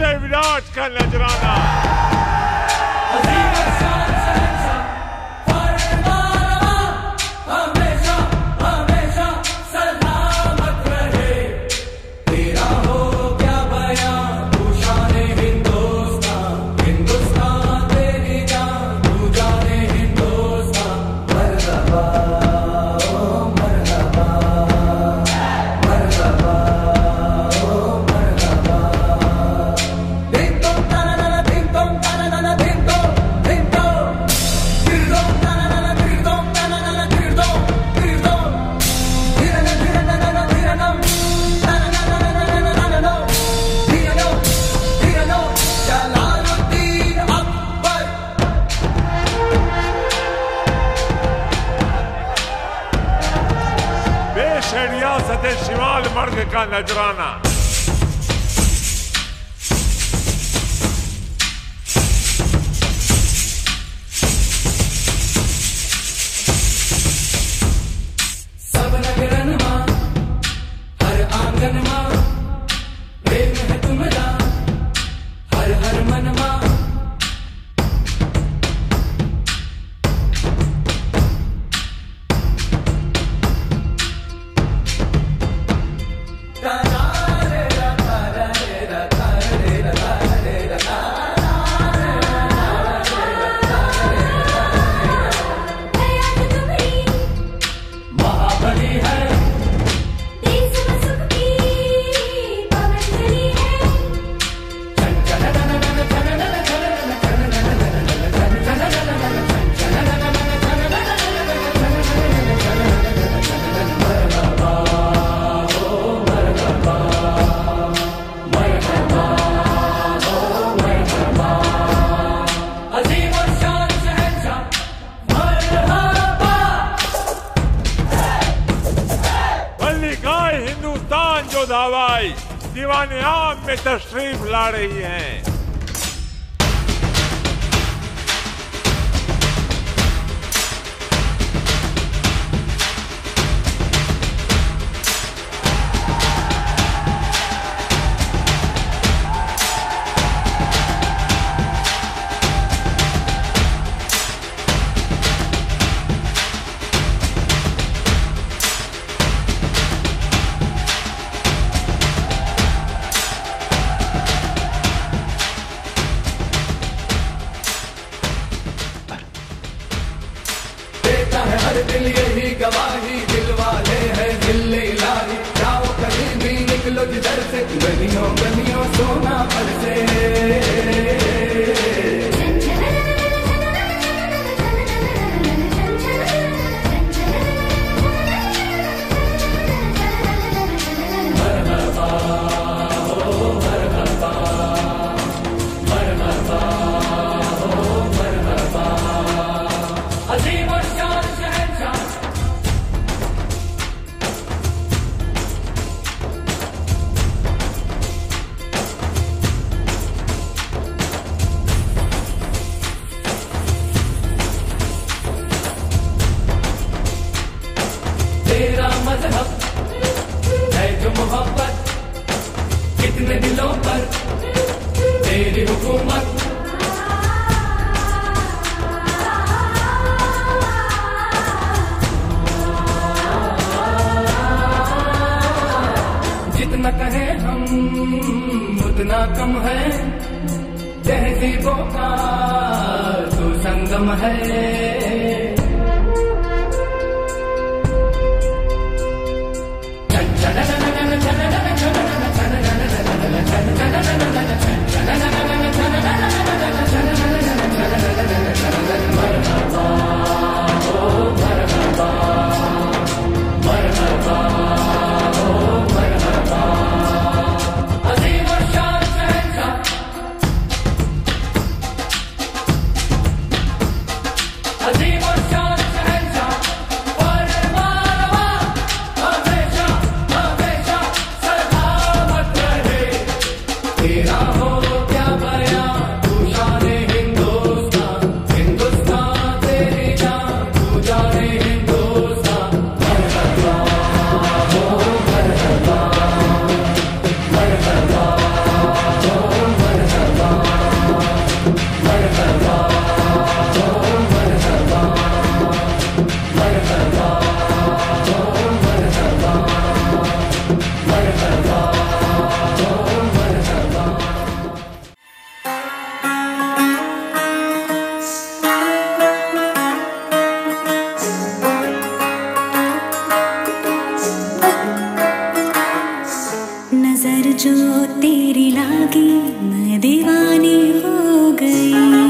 सबसे विराट का नजराना। शिमाल मर्ग का नजराना। सब नगरन मां हर आंगन मां प्रेम है तुमरा हर हर मन मां। हिंदुस्तान जो धावाई दीवाने आम में तशरीफ ला रही हैं। हर दिल यही गवाही दिल वाले हैं दिल्ली लाही। जाओ कहीं भी निकलो जिधर से गलियों गलियों सोना बरसे। तेरा मजहब है जो मोहब्बत कितने दिलों पर तेरी हुकूमत। जितना कहे हम उतना कम है तहजीबों का तो संगम है। जो तेरी लागी मैं दीवानी हो गई।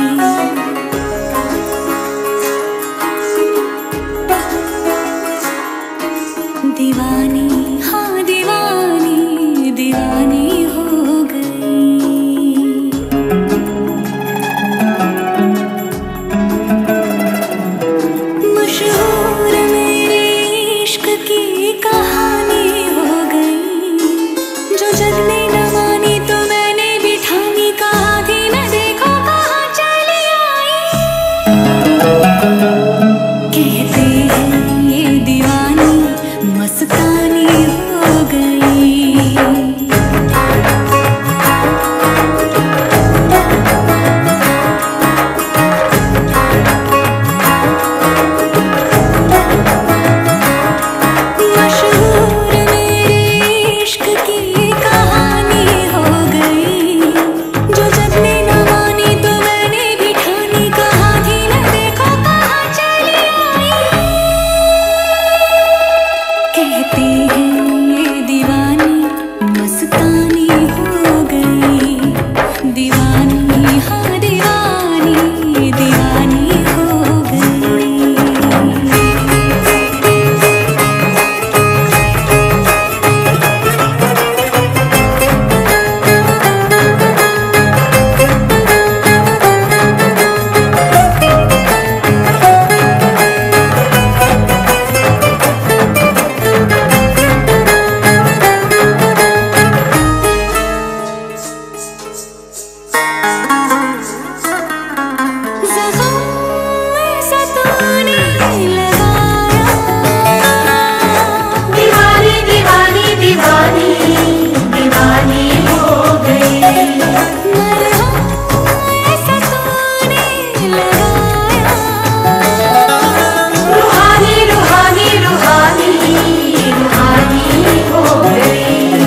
दीवानी हाँ दीवानी दीवानी हो गई। मशहूर मेरे इश्क की कहानी हो गई। जो जग ने न मानी तो मैंने भी ठानी, कहा थी मैं देखो कहाँ चली आई। कहते हैं ये दीवानी मस्तानी हो गई। मशहूर मेरे इश्क की कहानी हो गई। जो जग ने न मानी तो मैंने भी ठानी, कहा थी मैं देखो कहाँ चली आई। कहते हैं ये दीवानी मस्तानी हो गई। दीवानी हाँ दीवानी दीवानी हो गई। दीवानी दीवानी दीवानी दीवानी हो गई। रूहानी रूहानी रूहानी रूहानी हो गई।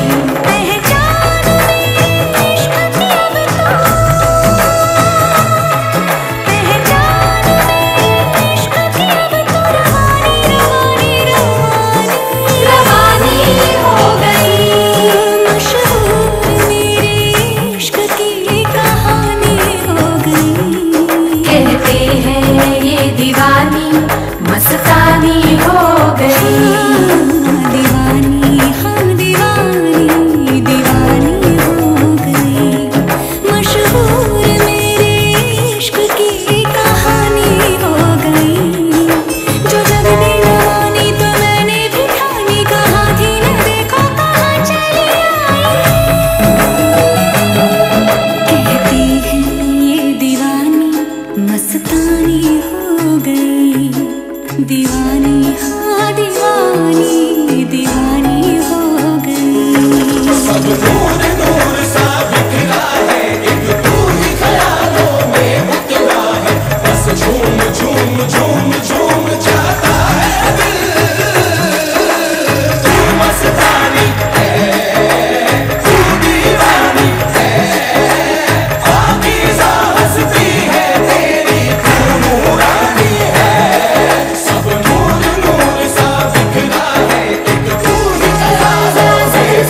रवानी हो गई। मशहूर मेरे इश्क की कहानी हो गई। कहते हैं ये दीवानी मस्तानी हो गई। दीवानी हाँ दीवानी दीवानी हो गई। मशहूर मेरे इश्क की कहानी हो गई। जो जग ने न मानी तो मैंने भी ठानी, कहा थी मैं देखो कहाँ चली आई। कहती है ये दीवानी मस्तानी हो गई। दीवानी हाँ दीवानी दीवानी हो गई। सब नूर नूर सा बिखरा है, एक तू ही ख्यालों में उतरा है। बस झूम झूम झूम झूम जाता है दिल। तू मस्तानी है, तू दीवानी है, पाकीज़ा हस्ती है तेरी, तू नूरानी है। सब नूर नूर सा बिखरा है, एक तू ही ख्यालों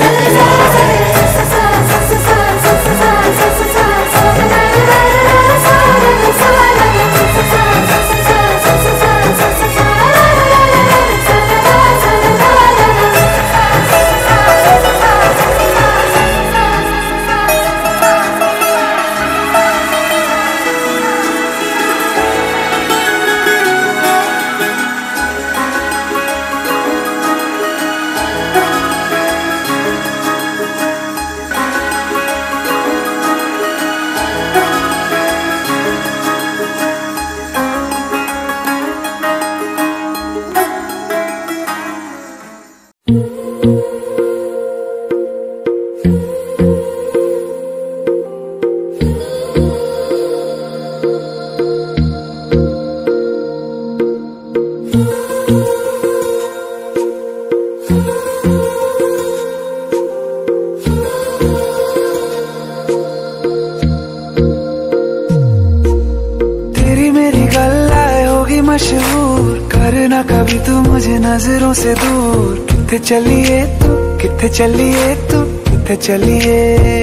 मशहूर करना कभी तू मुझे नजरों से दूर। किथे चलिए तू किथे चलिए।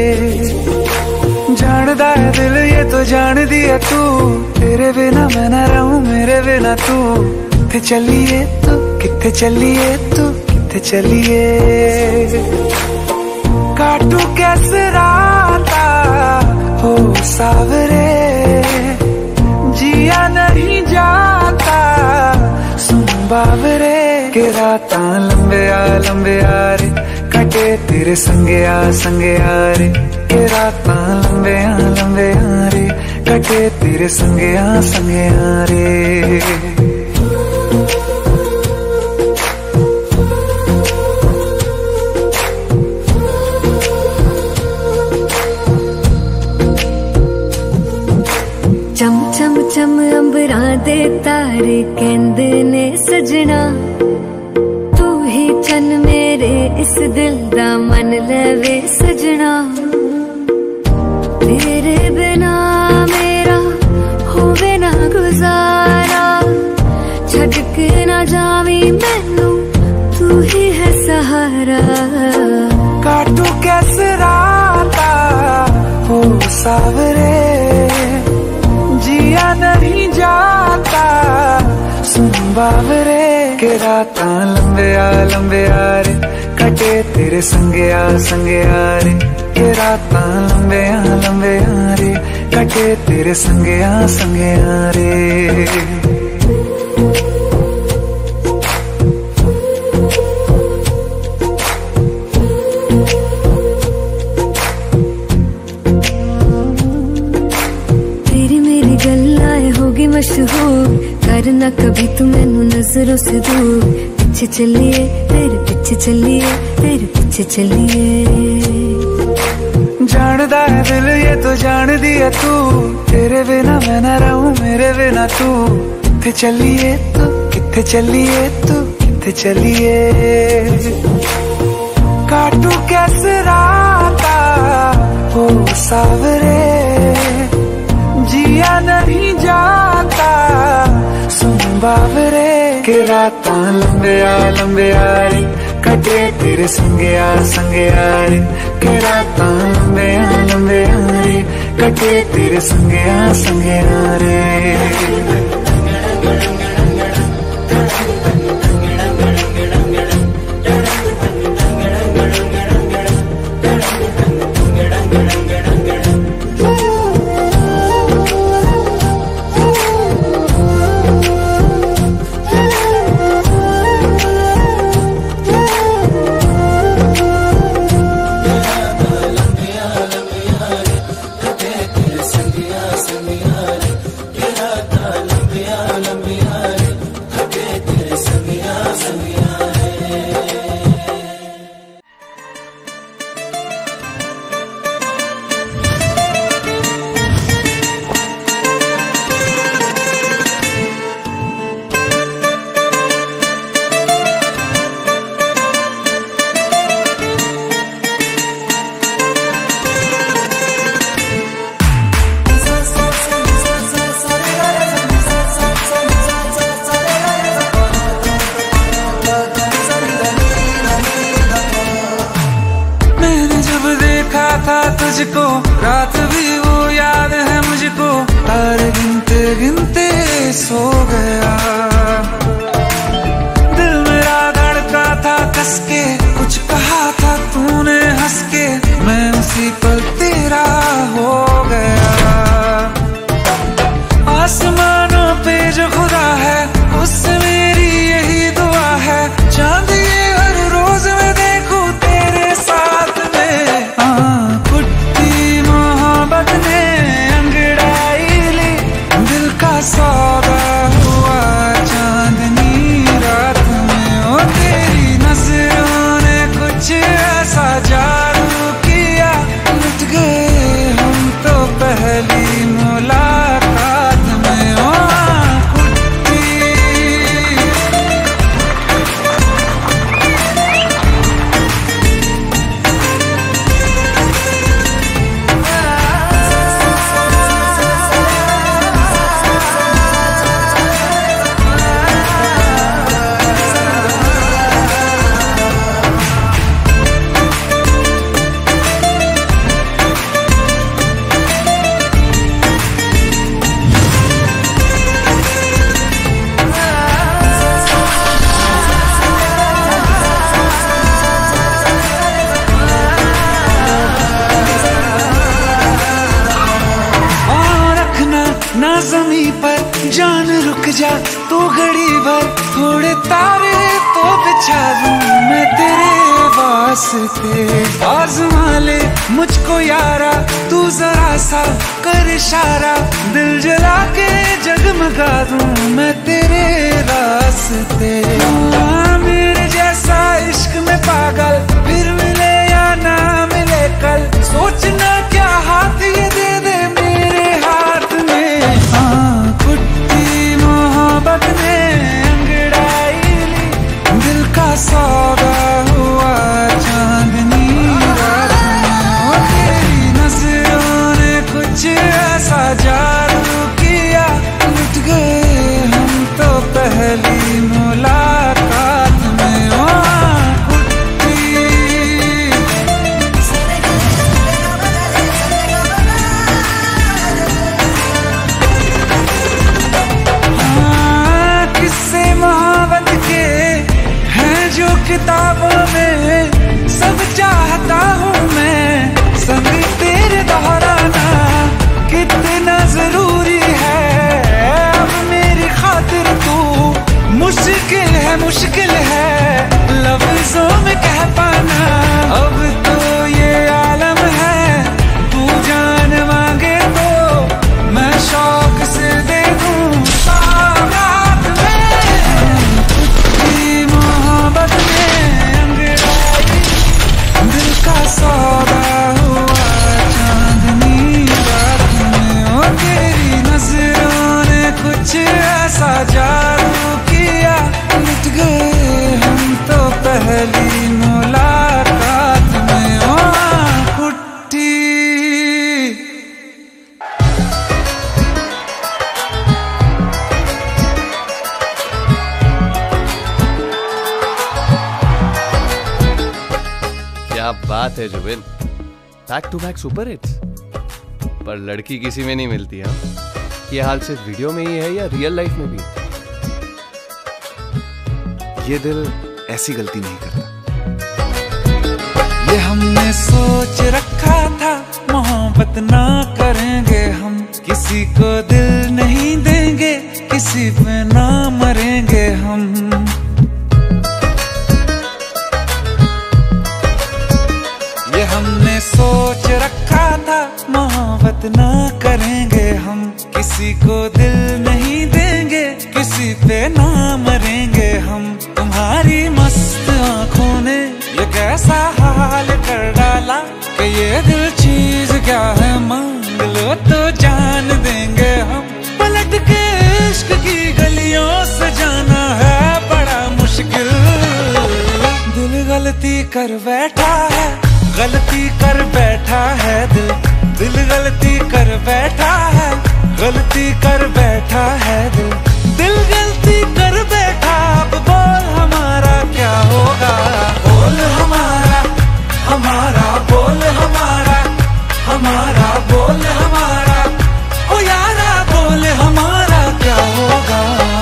जानदा है दिल ये तो जान दिया तू, तेरे बिना मैं ना रहूं मेरे बिना तू। किथे चलिए तू, किथे चलिए तू, किथे चलिए। काटू कैसे राता हो सावरे, जिया नहीं जाता सुन बावरे। के राता लंबे आ रे, कटे तेरे संगे आ रे। के राता लंबे आ रे, कटे तेरे संगे आ रे। चम चम चम अंबरां दे तारे कहंदे ने सजना, तू ही चन मेरे इस दिल दा मन लवे सजना। तेरे बिना मेरा होवे ना गुजारा, छड़ के ना जावी मैनू तू ही है सहारा। काटू कैसे राता हो सावरे, जिया नहीं जाता सुन बावरे। के राता लंबे आ रे, कटे तेरे संगे आ रे। के राता लंबे आ रे, कटे तेरे संगे आ रे। मशहूर करना कभी तू मैनू नजरों से दूर। पीछे चलिए तेरे पीछे चलिए, तेरे पीछे चलिए। जानदा है दिल ये तो जान दिया तू, तेरे बिना मैं ना रहूं मेरे बिना तू। किथे चलिए तू, किथे चलिए तू, किथे चलिए। काटू कैसे राता हो सावरे, जिया नहीं जाता सुन बावरे। के राता लंबे आ रे, कटे तेरे संगे आ रे। के राता लंबे आ रे, कटे तेरे संगे आ रे। तुझको रात भी वो याद है मुझको, तारे गिनते गिनते सो गया। दिल मेरा धड़का था कस के, कुछ कहा था तूने हंस के, मैं उसी पल तेरा हो गया। आसमानों पे जो खुदा है उससे मेरी यही दुआ है, चांद ये हर रोज मैं देखूं तेरे साथ में। मोहब्बत ने अंगड़ाई ली, दिल का सौदा हुआ चांदनी रात में। ओ तेरी नजरों जमीन पर जान रुक जा तू घड़ी भर, थोड़े तारे तो बिछा दूं मैं तेरे वास्ते। आज़मा ले मुझको यारा तू जरा सा कर इशारा, दिल जला के जगमगा दूं मैं तेरे रास्ते। मेरे जैसा इश्क में पागल फिर मिले या ना मिले कल, सोचना क्या हाथ ये दे दे मेरे हाथ में। हाँ कुट्टी मोहब्बत ने अंगड़ाई ली, दिल का सौदा हुआ चांदनी रात में। तेरी नजरों ने कुछ ऐसा जादू किया, लुट गए हम तो पहली मुलाकात में। किस्से मोहब्बत के हैं जो किताबों में, सब चाहता हूँ मैं संग तेरे दोहराना, कितना जरूरी है अब मेरी खातिर तू। मुश्किल है लफ्जों में कह पाना, अब तो ये आलम है तू जान मांगे तो मैं शौक से दे दूं सौगात में। कुछ मोहब्बत में अंगड़ाई, दिल का सौदा हुआ चांदनी रात में। ओ तेरी नजरों ने कुछ ऐसा जादू किया, लुट गए हम तो पहली मुलाकात में। ओ कुट्टी क्या बात है Jubin, back to back super hits. पर लड़की किसी में नहीं मिलती है। ये हाल सिर्फ वीडियो में ही है या रियल लाइफ में भी? ये दिल ऐसी गलती नहीं करता। ये हमने सोच रखा था मोहब्बत ना करेंगे हम, किसी को दिल नहीं देंगे किसी पे ना मरेंगे हम। ये हमने सोच रखा था मोहब्बत ना करेंगे हम, किसी को दिल नहीं देंगे किसी पे ना मरेंगे हम। तुम्हारी मस्त आंखों ने ये कैसा हाल कर डाला कि ये दिल चीज क्या है मांग लो तो जान देंगे हम। पलट के इश्क की गलियों से जाना है बड़ा मुश्किल, दिल गलती कर बैठा है, गलती कर बैठा है दिल, दिल गलती कर बैठा है, गलती कर बैठा है दिल, दिल गलती कर बैठा। अब बोल हमारा क्या होगा, बोल हमारा हमारा बोल हमारा हमारा बोल हमारा, ओ यारा बोल हमारा क्या होगा।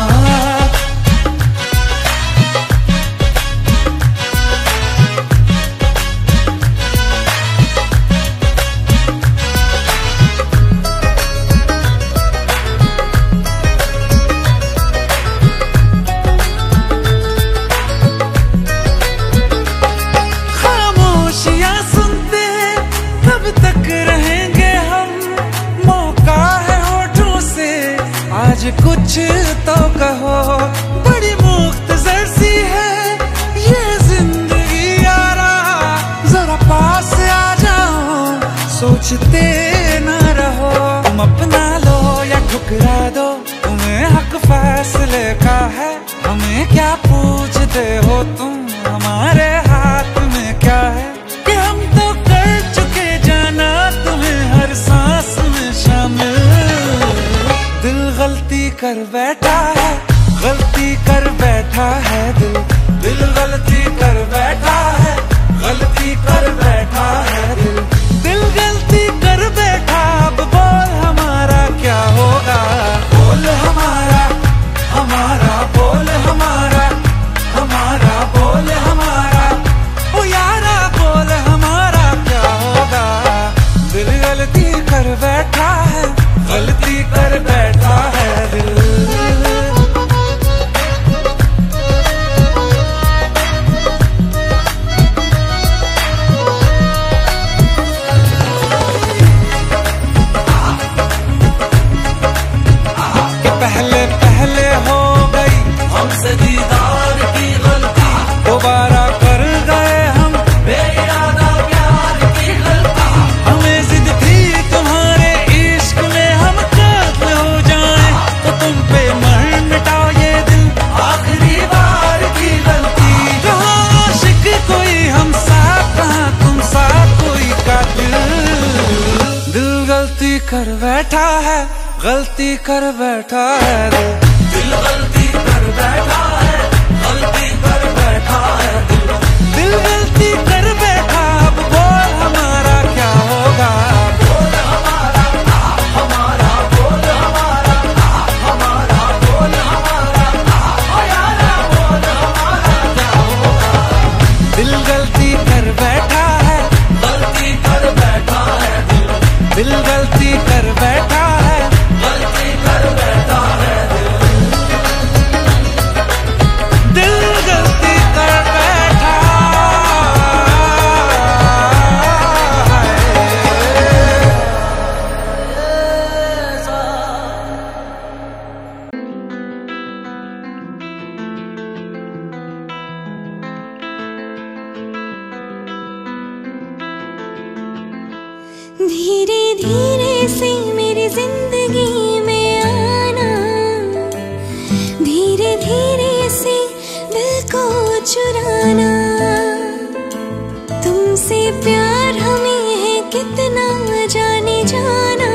कुछ तो कहो, बड़ी मुख्तसर सी है ये जिंदगी यारा, जरा पास आ जाओ सोचते ना रहो। तुम अपना लो या ठुकरा दो, तुम्हें हक फैसले का है, हमें क्या पूछते हो तुम, हमारे हाथ में क्या है कि हम तो कर चुके जाना तुम्हें हर सांस में शामिल। दिल गलती कर बैठा है, गलती कर बैठा है दिल, दिल गलती कर बैठा है, गलती कर बैठा है दिल, दिल गलती कर बैठा। अब बोल हमारा क्या होगा, बोल हमारा हमारा बोल हमारा हमारा बोल कर बैठा है, गलती कर बैठा है दिल गलती कर बैठा है, गलती कर बैठा है दिल गलती कर बैठा। अब बोल हमारा क्या होगा, बोल हमारा हमारा बोल हमारा हमारा बोल हमारा यारा बोल हमारा क्या होगा। दिल गलती कर बैठा है, गलती कर बैठा है दिल गलती कर बैठा है, गलती कर बैठा है दिल गलती कर बैठा धीरे धीरे से मेरी जिंदगी में आना, धीरे धीरे से दिल को चुराना। तुमसे प्यार हमें है कितना जाने जाना,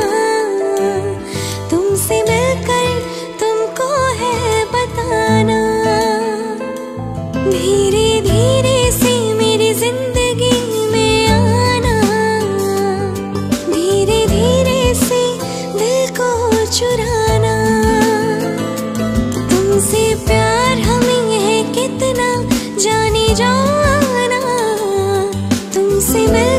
तुमसे मिलकर तुमको है बताना। धीरे धीरे से मेरी जिंदगी में आना, धीरे धीरे से दिल को चुराना। तुमसे प्यार हमें है कितना जाने जाना, तुमसे मिल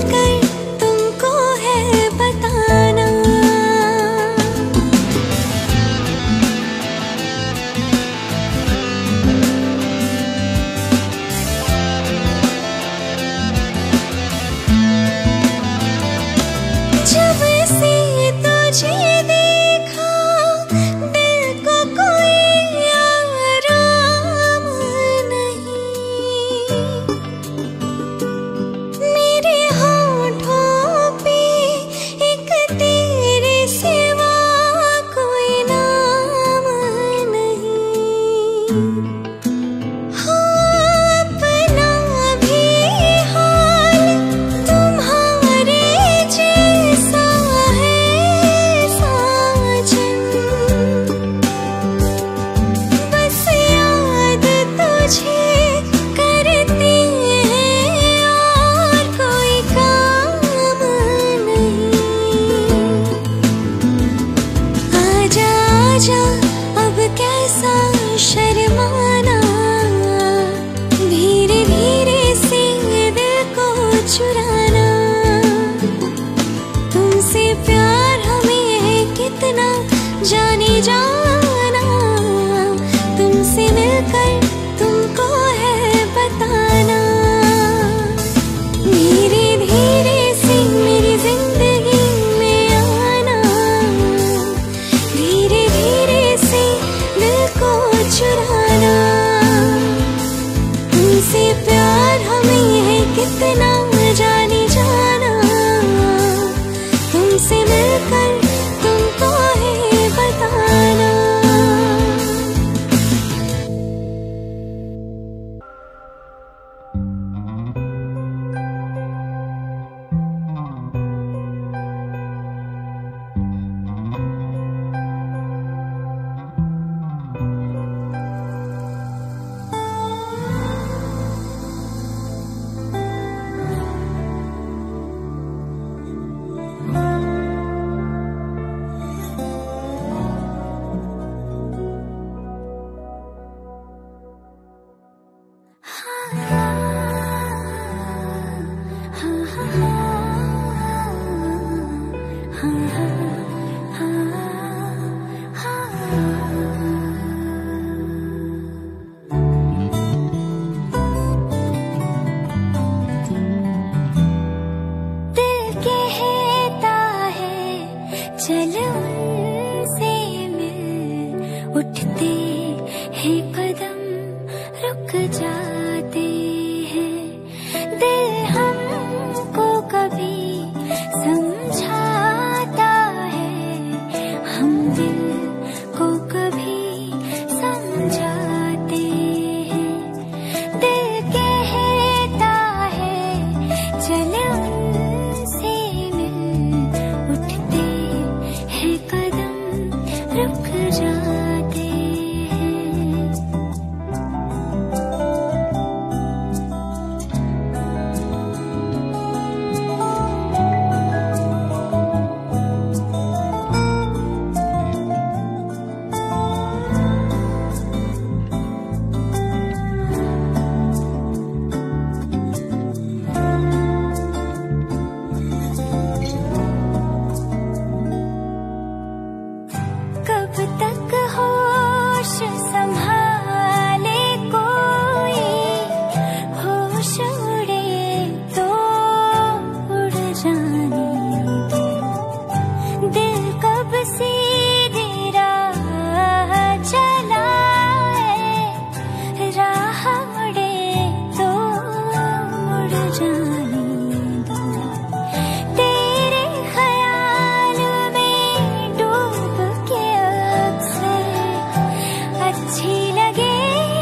जाने दो। तेरे ख्याल में डूब के अक्सर अच्छी लगे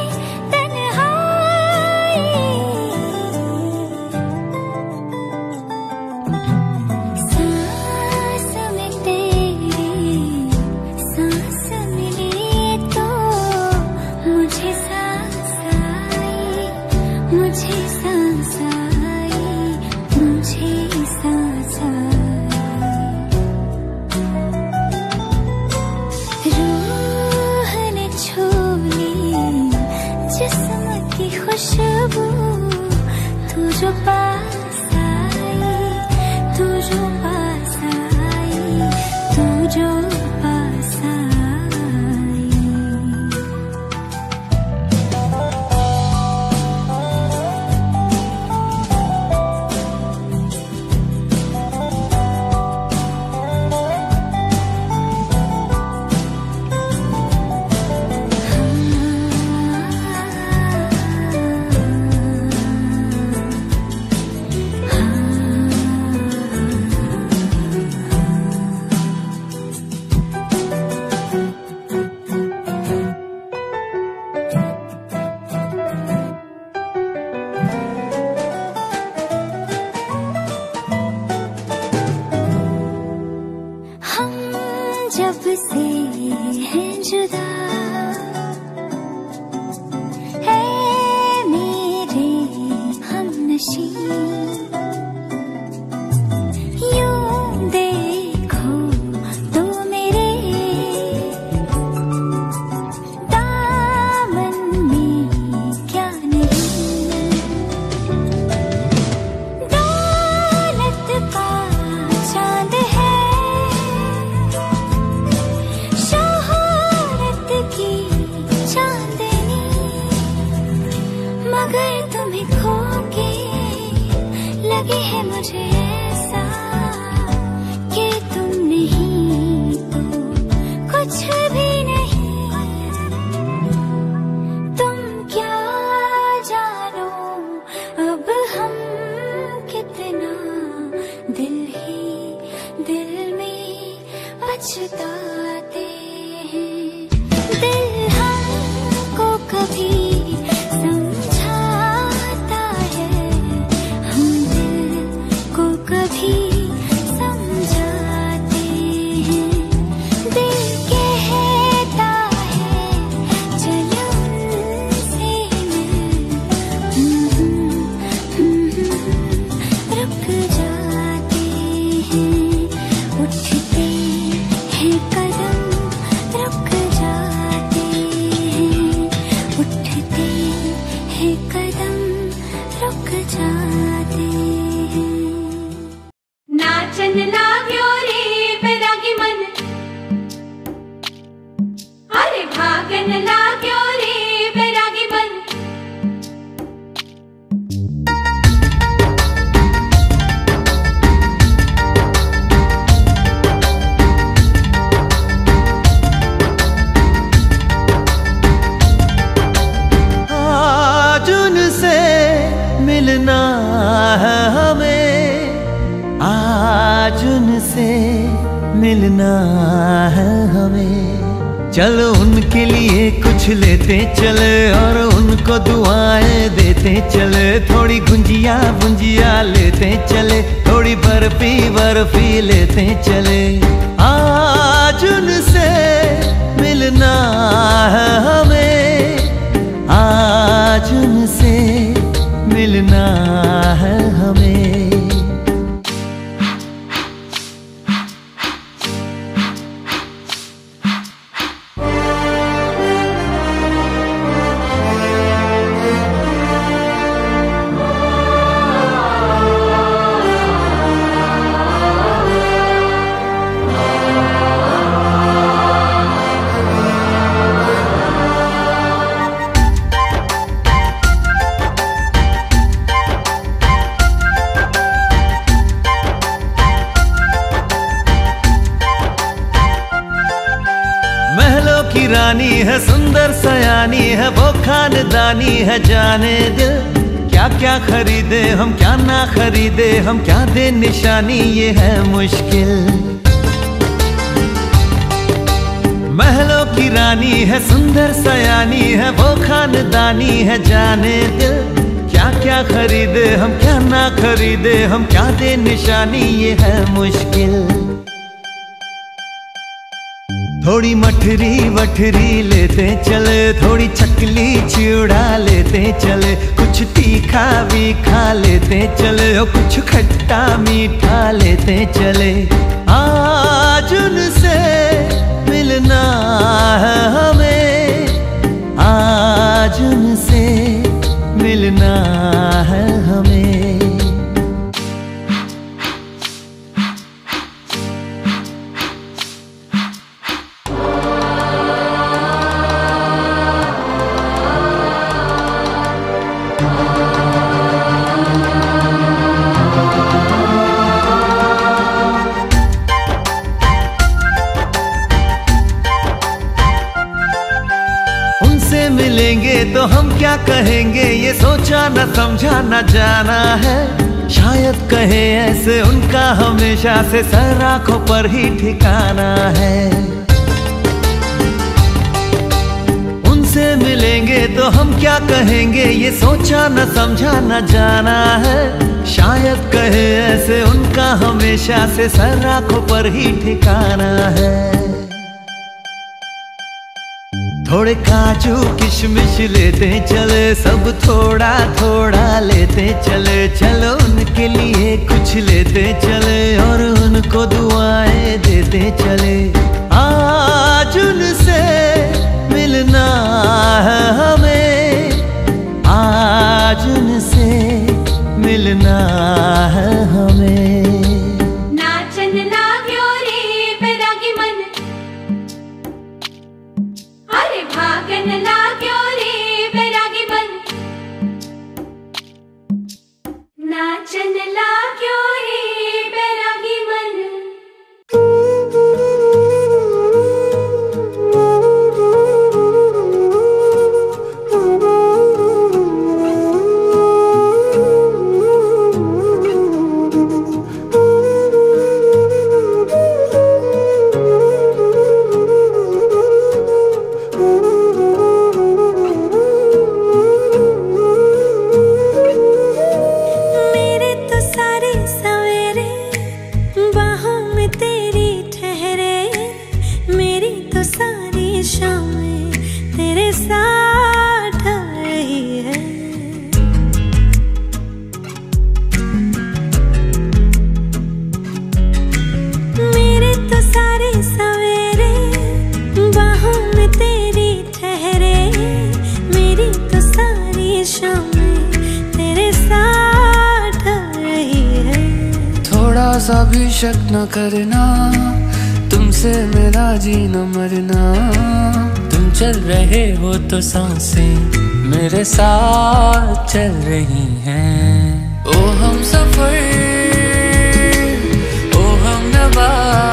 तन्हाई। सांस में तेरी सांस मिली तो मुझे सांस आई, मुझे सांस आई, मुझे सांस आई। रूह ने छू ली जिस्म की खुशबू, तू जो पास आई, तू जो पास आई, तू जो पास आई। हम जब से हैं जुदा, है मेरे हमनशी। यूं देखो तो मेरे दामन में क्या नहीं। दौलत का चांद है, शोहरत की चांदनी, मगर तुम्हें खो के लगे है मुझे ऐसा कि तुम नहीं तो कुछ भी नहीं। तुम क्या जानो अब हम कितना दिल ही दिल में पछताते हैं। दिल हमको कभी समझाता है, हम दिल को कभी समझाते हैं। दिल कहता है चलो उनसे रुक जाते हैं। उठते हैं कदम रुक जाते हैं, उठते हैं कदम रुक जाते हैं। नाचन लाग्यो रे बैरागी मन, अरे भागन लाग्यो रे बैरागी मन। आज उनसे मिलना है हमें, आज उनसे मिलना है हमें। चलो उनके लिए कुछ लेते चले और उनको दुआएं देते चले। थोड़ी गुंजिया गुंजिया लेते चले, थोड़ी बर्फी बर्फी लेते चले। आज उनसे मिलना है हमें, आज उनसे मिलना है हमें। रानी है, सुंदर सयानी है, वो खानदानी है, जाने दिल क्या क्या क्या खरीदे हम, क्या ना खरीदे हम, क्या दे निशानी, ये है मुश्किल। महलों की रानी है, सुंदर सयानी है, वो खानदानी है, जाने दिल। क्या क्या खरीदे हम, क्या ना खरीदे हम, क्या दे निशानी, ये है मुश्किल। थोड़ी मठरी वठरी लेते चले, थोड़ी चकली चिड़ा लेते चले, कुछ तीखा भी खा लेते चले, और कुछ खट्टा मीठा लेते चले। आज उनसे मिलना है हमें, आज उनसे मिलना है हमें। मिलेंगे तो हम क्या कहेंगे, ये सोचा न समझा न जाना है। शायद कहे ऐसे उनका हमेशा से सर आंखों पर ही ठिकाना है। उनसे मिलेंगे तो हम क्या कहेंगे, ये सोचा न समझा न जाना है। शायद कहे ऐसे उनका हमेशा से सर आंखों पर ही ठिकाना है। थोड़े काजू किशमिश लेते चले, सब थोड़ा थोड़ा लेते चले, चलो उनके लिए कुछ लेते चले, और उनको दुआएं देते चले। आज उनसे मिलना है हमें, आज उनसे मिलना है हमें। नाचन लाग्यो रे बैरागी मन, अरे भागन लाग्यो रे बैरागी मन, नाचन लाग्यो रे बैरागी मन। सा भी शक न करना, तुमसे मेरा जीना मरना। तुम चल रहे हो तो सांसें मेरे साथ चल रही हैं। ओ हम सफर, ओ हम नवा,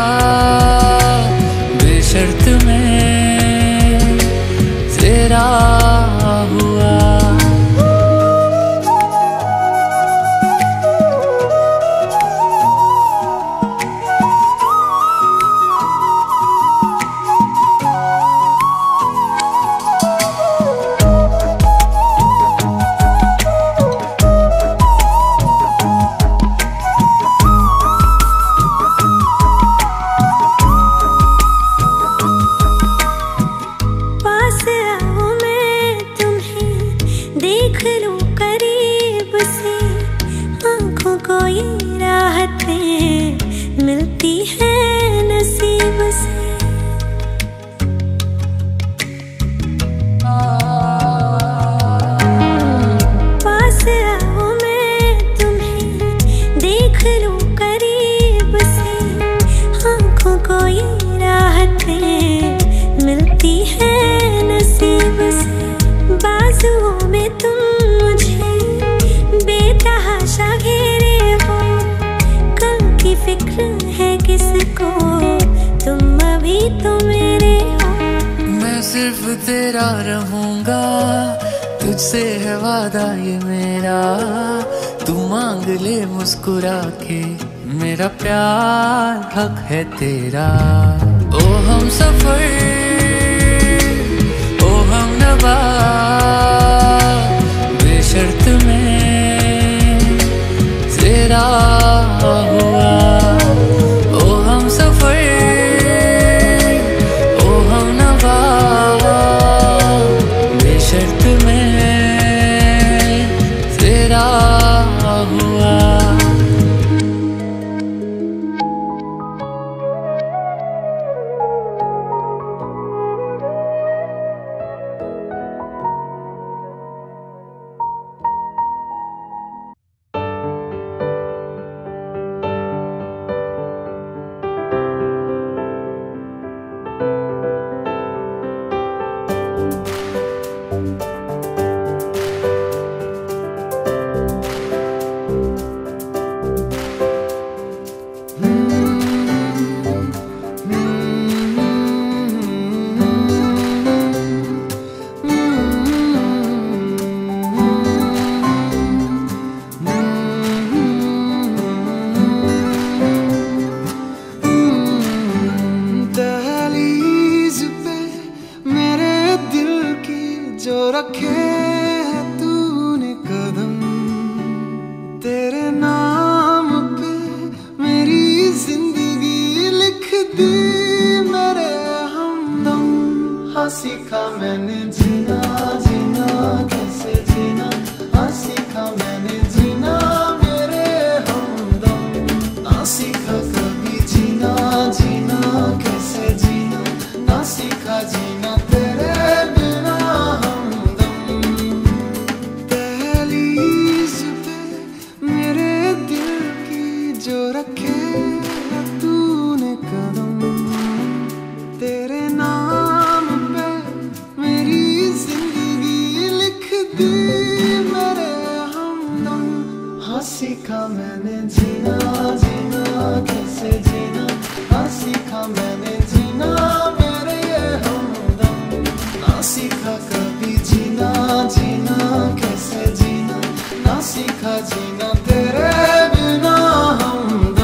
बेशर्त में तेरा हुआ। तुझसे है वादा ये मेरा, तू मांग ले मुस्कुरा के, मेरा प्यार हक है तेरा। ओ हम सफर, ओ हम नवा, बेशर्त में तेरा हुआ। ओ हम सफर, ओ हम नवा, बेशर्त में तेरा हुआ। सीखा मैंने जीना जीना कैसे जीना, हाँ सीखा मैंने जीना मेरे हमदम। ना सीखा कभी जीना जीना कैसे जीना, ना सीखा जीना तेरे बिना हमदम। दहलीज पे मेरे दिल की जो रखे तूने कदम, तेरे नाम पे मेरी जिंदगी लिख दी मेरे हमदम। हाँ सीखा मैंने जीना जीना कैसे जीना, हाँ सीखा मैंने जीना मेरे हमदम। ना सीखा कभी जीना जीना कैसे जीना, ना सीखा जीना तेरे बिना हमदम।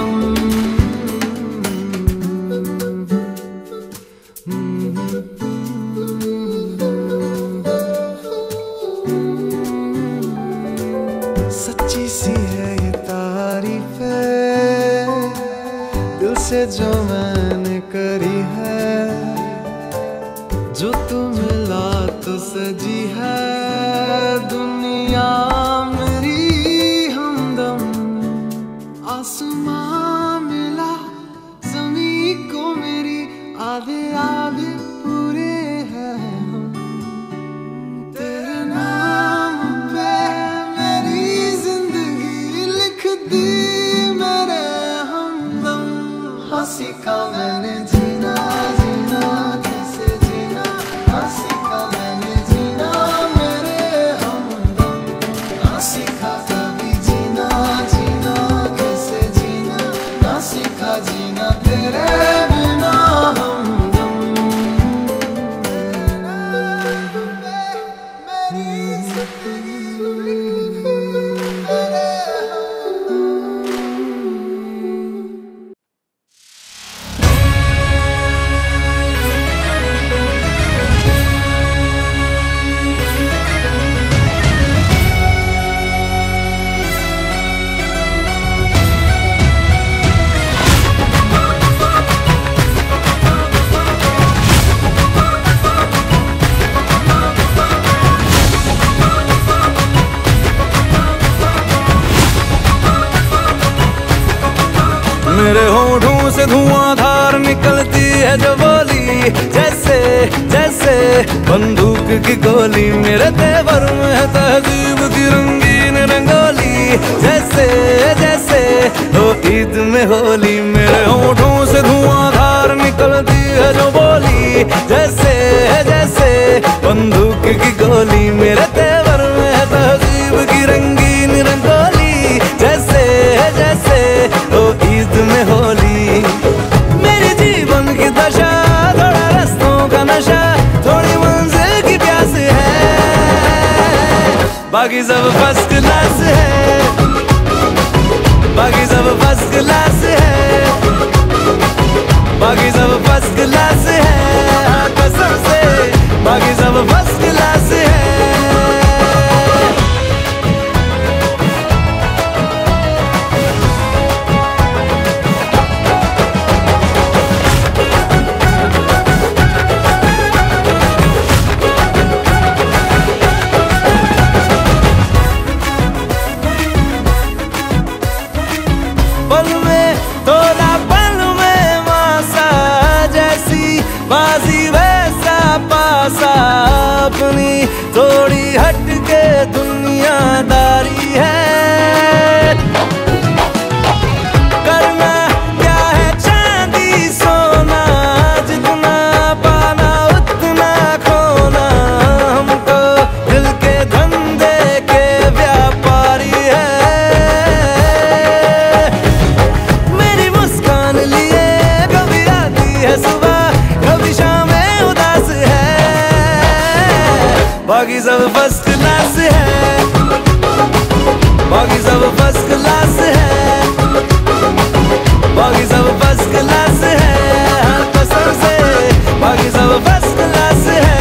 सच्ची सी है ये तारीफ है, दिल से जो मैंने करी है, जो तू मिला तो सजी है दुनिया मेरी हमदम। आसमां मिला ज़मीं को मेरी, आधे आधे पूरे हैं हम। तेरे नाम पे मेरी जिंदगी लिख दी मेरे हमदम। हाँ सीखा मैंने जीना जीना कैसे जीना, हाँ सीखा मैंने जीना मेरे हमदम। ना सीखा कभी जीना जीना कैसे जीना, ना सीखा जीना तेरे बिना हमदम। मेरी जिंदगी लिख दी मेरे हमदम। मेरे होठों से धुआंधार निकलती है जो बोली, जैसे जैसे बंदूक की गोली। मेरे तेवर में है तहजीब की रंगीन रंगोली, जैसे जैसे हो ईद में होली। मेरे होठों से धुआंधार निकलती है जो बोली, जैसे जैसे बंदूक की गोली। मेरे तेवर में है तहजीब की रंगीन रंगोली, जैसे जैसे हो ईद में होली। मेरे जीवन की दशा थोड़ा रस्तों का नशा, थोड़ी मंजिल की प्यास है। बाकी सब फर्स्ट क्लास है, बाकी सब फर्स्ट क्लास है, बाकी सब फर्स्ट क्लास है, हाँ कसम से बाकी सब फर्स्ट क्लास है। पल में थोड़ा पल में मासा, जैसी बाजी वैसा पासा, अपनी थोड़ी हटके दुनियादारी है। करना क्या है चांदी सोना, जितना पाना उतना खोना, हम तो दिल के धंधे के व्यापारी है। बाकी सब फर्स्ट क्लास है, बाकी सब फर्स्ट क्लास है, बाकी सब फर्स्ट क्लास है, हाँ कसम से बाकी सब फर्स्ट क्लास है।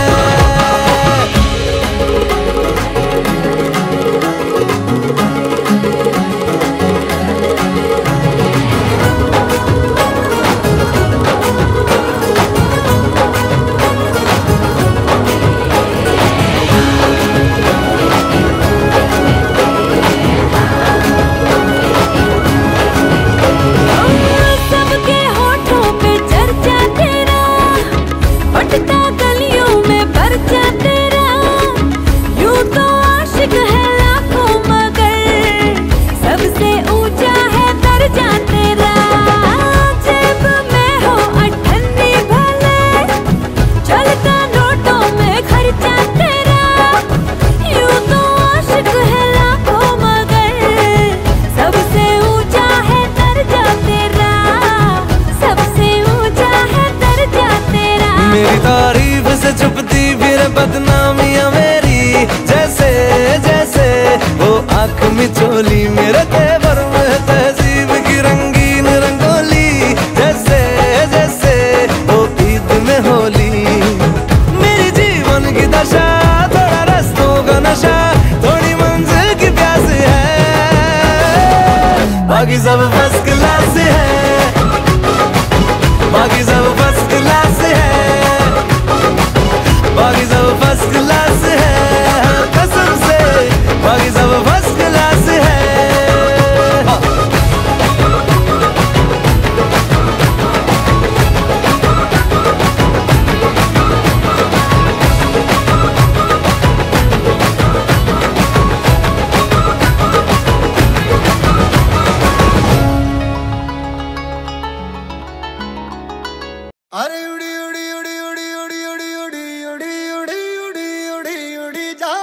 मेरी तारीफ से छुपती फिर बदनामियां मेरी, जैसे जैसे वो आंख में चोली, मेरे तेवर में तहजीब की रंगीन रंगोली, जैसे जैसे वो ईद में होली। मेरी जीवन की दशा थोड़ा रस्तों का नशा, थोड़ी मंजिल की प्यास है। बाकी सब फर्स्ट क्लास है, बाकी सब फर्स्ट क्लास है, बाकी सब फर्स्ट क्लास है, हाँ कसम से बाकी सब फर्स्ट क्लास है। अरे उड़ी उड़ी उड़ी उड़ी उड़ी उड़ी उड़ी उड़ी उड़ी उड़ी उड़ी उड़ी जा,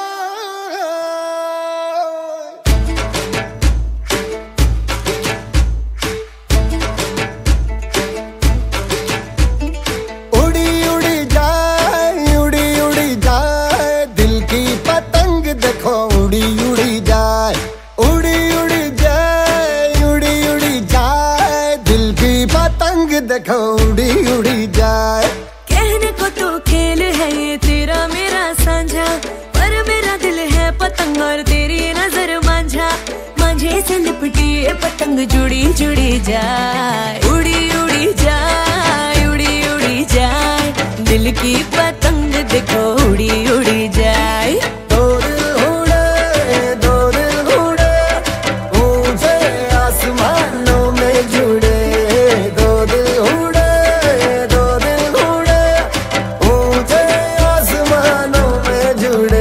उड़ी उड़ी जाए, उड़ी उड़ी जाए, दिल की पतंग देखो उड़ी उड़ी जाए, उड़ी उड़ी जाए, उड़ी उड़ी जाए, दिल की पतंग देखो उड़ी उड़ी जाए। कहने को तो खेल है ये तेरा मेरा साझा, पर मेरा दिल है पतंग और तेरी नजर मांझा, मांझे से लिपटी ये पतंग जुड़ी जुड़ी जाए, उड़ी उड़ी जाए, उड़ी उड़ी जाए, दिल की पतंग देखो उड़ी उड़ी जाए। दो दिल उड़े, दो दिल उड़े, ऊंचे आसमानों में जुड़े, दो दिल उड़े, दो दिल उड़े, ऊंचे आसमानों में जुड़े।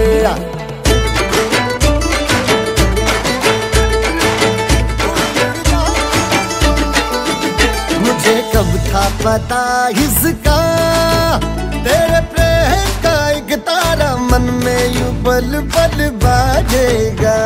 मुझे कब था पता इसका, तेरे प्रेम का एक तारा मन में यूं पल पल बाजेगा।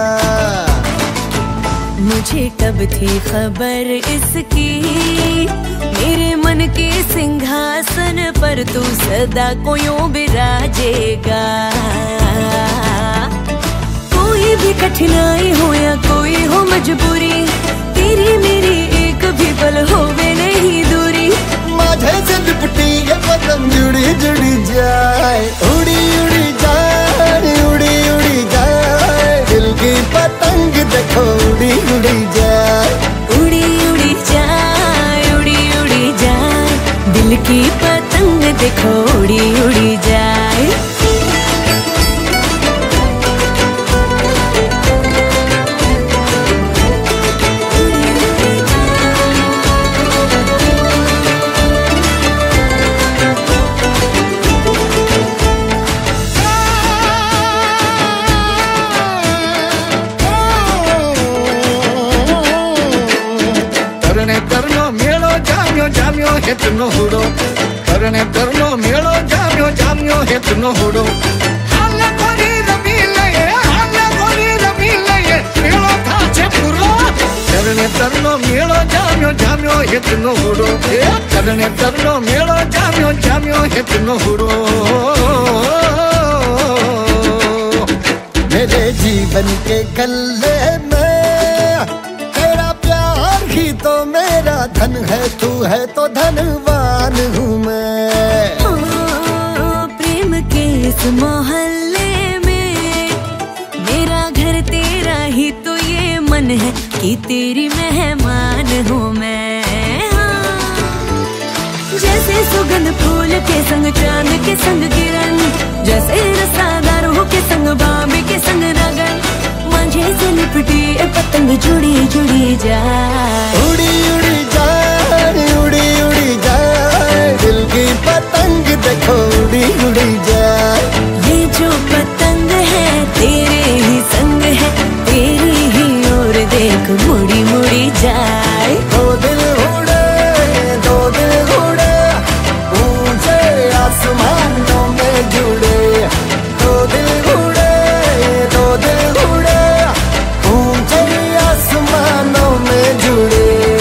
मुझे कब थी खबर इसकी, मेरे मन के सिंहासन पर तू सदा को यूं बिराजेगा। कोई कोई भी कठिनाई हो या कोई हो मजबूरी, तेरी मेरी एक भी पल होवे नहीं दूरी। माझे से लिपटी ये पतंग जुड़ी जुड़ी जाए, उड़ी उड़ी जाए, उड़ी उड़ी जाए, दिल की पतंग देखो उड़ी उड़ी जाए, उड़ी उड़ी जाए, उड़ी उड़ी जाए, दिल की पतंग देखो उड़ी उड़ी जाए। जाम्यो हेतनो हुडो, करने करनो मेलो जाम्यो जाम्यो हेतनो हुडो। हाले गोरी रमी लये, हाले गोरी रमी लये, मेलो थाचे पुरो। करने करनो मेलो जाम्यो जाम्यो हेतनो हुडो, करने करनो मेलो जाम्यो जाम्यो हेतनो हुडो। मेरे जीवन के गल्ले में ही तो मेरा धन है, तू है तो धनवान हूँ मैं। प्रेम के इस मोहल्ले में मेरा घर तेरा ही तो ये मन है कि तेरी मेहमान हूँ मैं। जैसे सुगंध फूल के संग चांद के संग किरण, जैसे रसादार हो के संग बाबे के संग रगन, मुझे से लिपटी पतंग जुड़ी जुड़ी जाए, उड़ी उड़ी जाए, उड़ी उड़ी जाए, दिल की पतंग देखो उड़ी उड़ी जाए। ये जो पतंग है तेरे ही संग है, तेरी ही ओर देख मुड़ी मुड़ी जाए। दो दिल उड़े, दो दिल उड़े, ऊंचे आसमानों में जुड़े। दो दिल उड़े, दो दिल उड़े, ऊंचे आसमानों में जुड़े।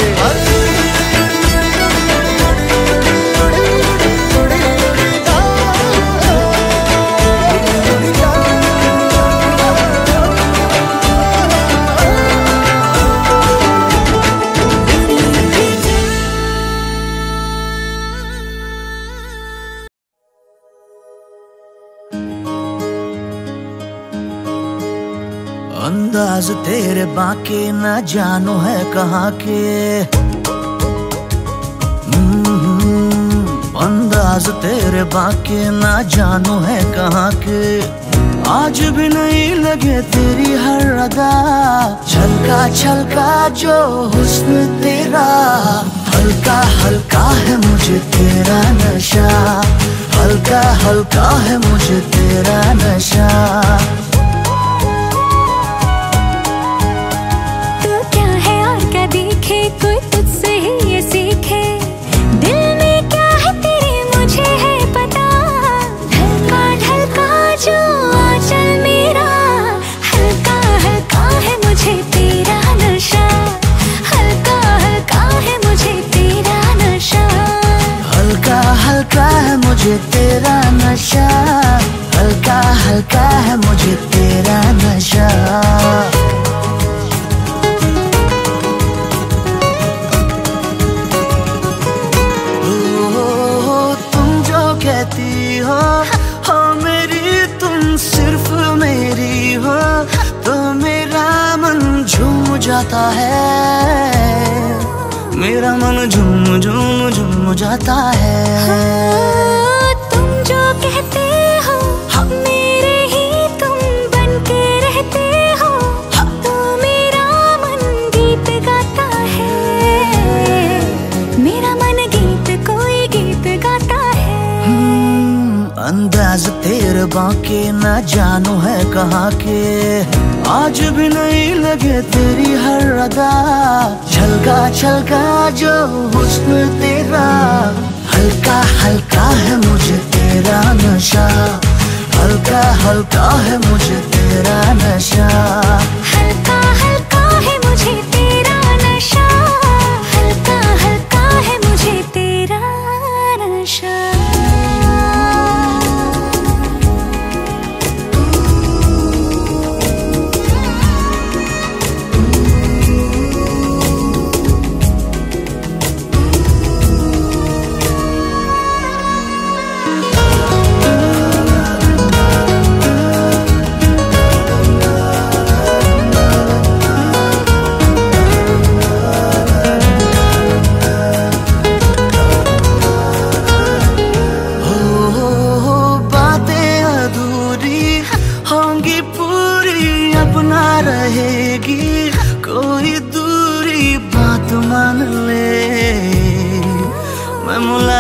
अंदाज तेरे बाके न जानो है कहाँ के, अंदाज तेरे बाके न जानो है कहाँ के। आज भी नहीं लगे तेरी हर अदा, छलका छलका जो हुस्न तेरा, हल्का हल्का है मुझे तेरा नशा, हल्का हल्का है मुझे तेरा नशा। कोई तुझसे ही ये सीखे, दिल में क्या है तेरे मुझे है पता, ढलका ढलका जो आंचल मेरा, हल्का हल्का है मुझे तेरा नशा, हल्का हल्का है मुझे तेरा नशा, हल्का हल्का है मुझे तेरा नशा, हल्का हल्का है मुझे तेरा नशा। कहती हो मेरी तुम सिर्फ मेरी हो, तो मेरा मन झूम जाता है, मेरा मन झूम झूम झूम जाता है। तुम जो कहते हो मेरे ही तुम बन के रहते हो, तो मेरा मन गीत गाता है, मेरा मन गीत कोई गीत गाता है। अंदाज तेरे बाके न जानो है कहाँ के, आज भी नहीं लगे तेरी हर अदा, छलका छलका जो हुस्न तेरा, हल्का हल्का है मुझे तेरा नशा, हल्का हल्का है मुझे तेरा नशा, हल्का हल्का है मुझे तेरा नशा, हल्का हल्का है मुझे तेरा नशा।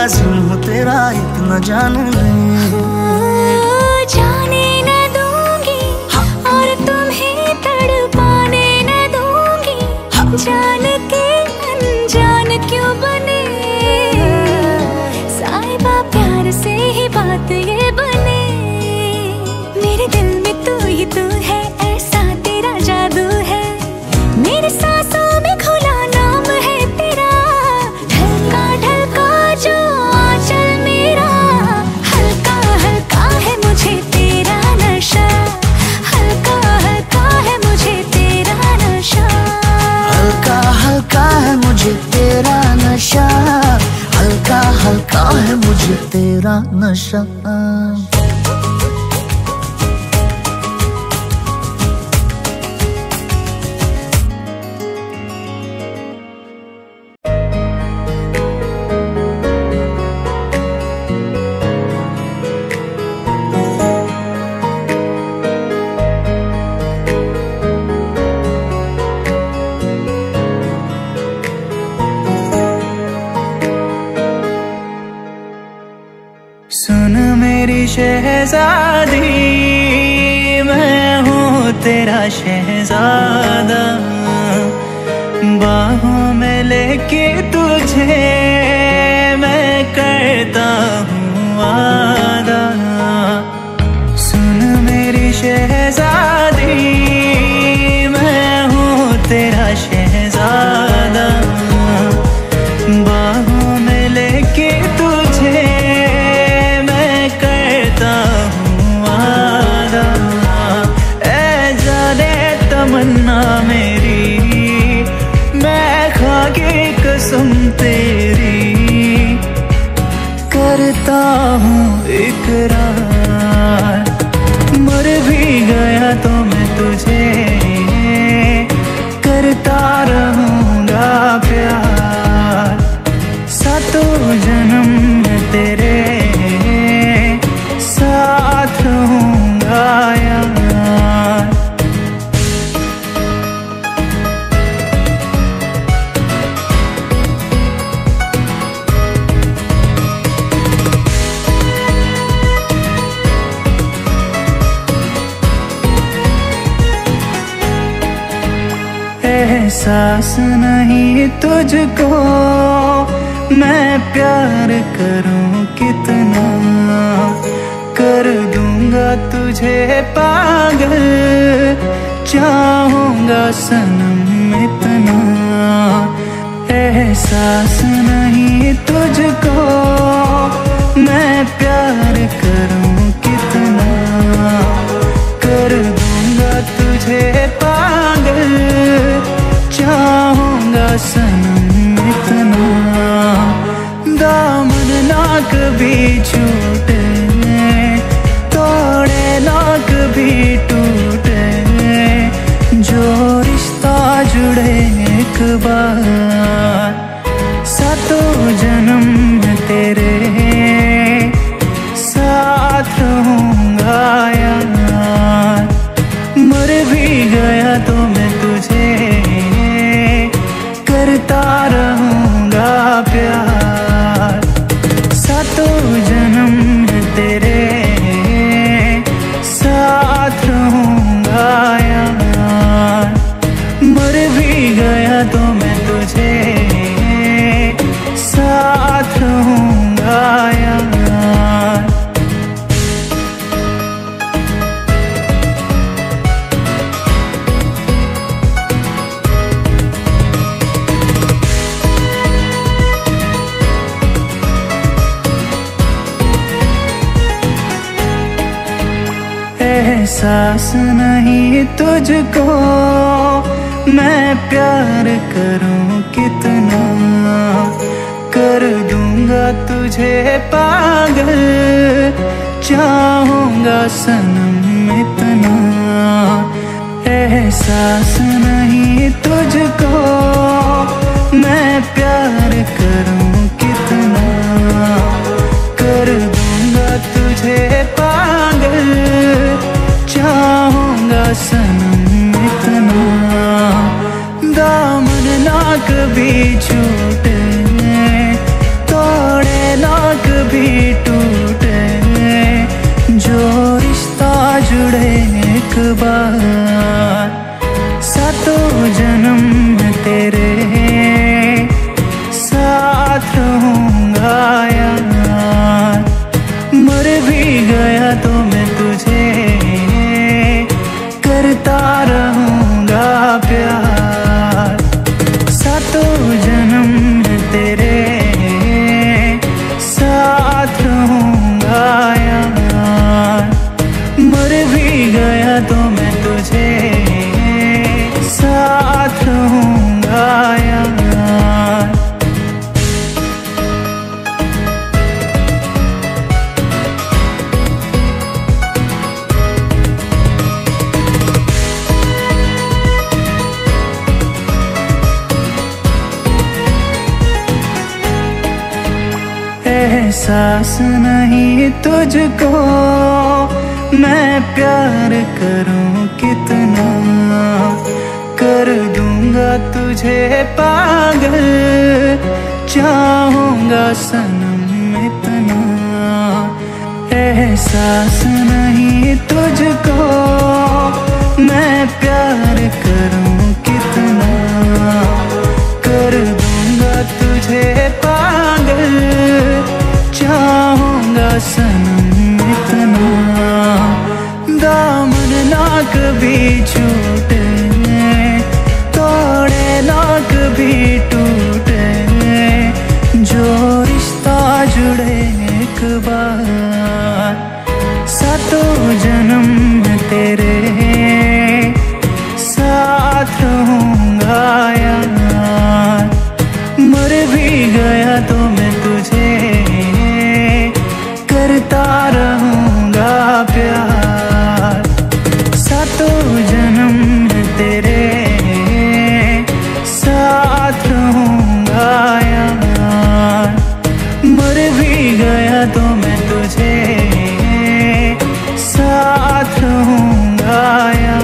जुल्म तेरा इतना जान ले। जाने न दूंगी और तुम्हें तड़पाने न दूंगी, जान के अनजान क्यों बने, साहिबा प्यार से ही बात ये बने। मेरे दिल में तू ही तू है, ऐसा तेरा जादू है, मेरे सांसों में खुला नाम है तेरा। ढलका ढलका जो आंचल मेरा, हल्का हल्का है मुझे तेरा नशा, हल्का हल्का है मुझे तेरा नशा, हल्का हल्का है मुझे तेरा नशा, हल्का हल्का है मुझे तेरा नशा। सुन मेरी शहजादी, मैं हूँ तेरा शहजादा, बाहों में लेके तुझे मैं करता हूँ वादा। सुन मेरी शहजादी, मैं हूँ तेरा शहजादा, बाहों में लेके तुझे तमन्ना मेरी, मैं खाके कसम तेरी करता हूँ इकरार। मर भी गया तो मैं तुझे करता रहूँगा प्यार, सातों जन्म में तेरे साथ रहूँगा यार। एहसास नहीं तुझको मैं प्यार करूं कितना, कर दूंगा तुझे पागल, चाहूंगा सनम इतना। एहसास नहीं तुझको मैं प्यार करूं कितना, कर दूंगा तुझे पागल, चाहूंगा सनम इतना। दामन ना कभी छूटे, तोड़े ना कभी टूटे, जो रिश्ता जुड़े एक बार, सातों जन्म में तेरे साथ रहूंगा यार। मर भी गया तो मैं तुझे करता रहूंगा प्यार, सातों जन्म में तेरे साथ रहूंगा यार। मर भी गया तो मैं तुझे साथ रहूंगा यार। एहसास नहीं तुझको मैं प्यार करूं कितना, कर दूंगा तुझे पागल, चाहूंगा सनम इतना। एहसास नहीं तुझको मैं प्यार करूं कितना, कर दूंगा तुझे पागल, चाहूंगा सनम इतना। दामन ना कभी छूटे, तोड़े ना बार। सातों जन्म में तेरे साथ रहूंगा यार। मर भी गया तो मैं तुझे करता रहूंगा प्यार। सातों जन्म में तेरे साथ रहूंगा यार। मर भी गया तो मैं तुझे साथ रहूंगा यार। एहसास नहीं तुझको मैं प्यार करूं कितना। कर दूंगा तुझे पागल चाहूंगा सनम इतना। एहसास नहीं तुझको मैं प्यार करूं कितना। कर दूंगा तुझे पागल चाहूंगा सनम इतना। दामन ना कभी छूटे तोड़े ना कभी टूटे। जो रिश्ता जुड़े एक बार। सातों जन्म में तेरे साथ रहूंगा यार। मर भी गया तो मैं तुझे करता रहूंगा प्यार। सातों जन्म में तेरे साथ रहूंगा यार। मर भी गया तो मैं तुझे साथ रहूंगा यार।